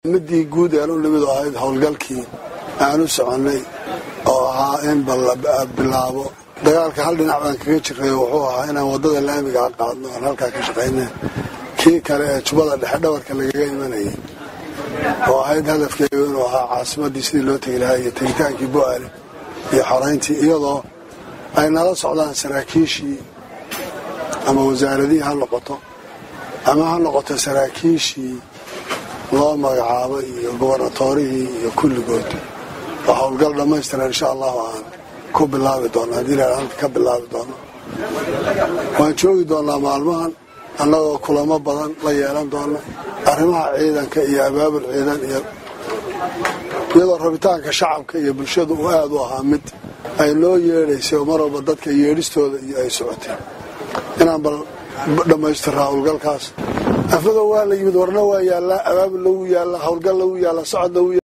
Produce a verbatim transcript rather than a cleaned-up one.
midii guud ee u nimid ahayd howlgalkii aanu soconay oo ahaa in bilaabo dagaalka hal dhinac baan kaga jiray wuxuu ahaa inaan wadada laamiga qaadno aan halkaa ka shaqaynay kii kale ee jubada dhexe dhabarka lagaga imanayay oo ahayd hadafkeedu inuu ahaa caasimadii sidii loo tegi lahaa iyo tegitaankii Bu'aale iyo xorayntii iyadoo ay nala socdaan saraakiishii ama wasaaradii ha noqoto ama ha noqoto saraakiishii loo magacaabo iyo gobornatorihii iyo kulligood waa howlgal dhammaystiran insha allahu aan ku bilaabi doono haddii ilaahay ka bilaabi doono waan joogi doonaa maalmahan annagoo kulamo badan la yeelan doono arrimaha ciidanka iyo abaabul ciidan iyo iyadoo rabitaanka shacabka iyo bulshadu uu aad u ahaa mid ay loo yeedhaysay oo mar walba dadka yeedhistooda iyo ay socotay inaan bal dhammaystiraa howlgalkaas afada waa la yimid warna waa yaallaa abaabul lagu yaallaa howlgal lagu yaallaa socod lagu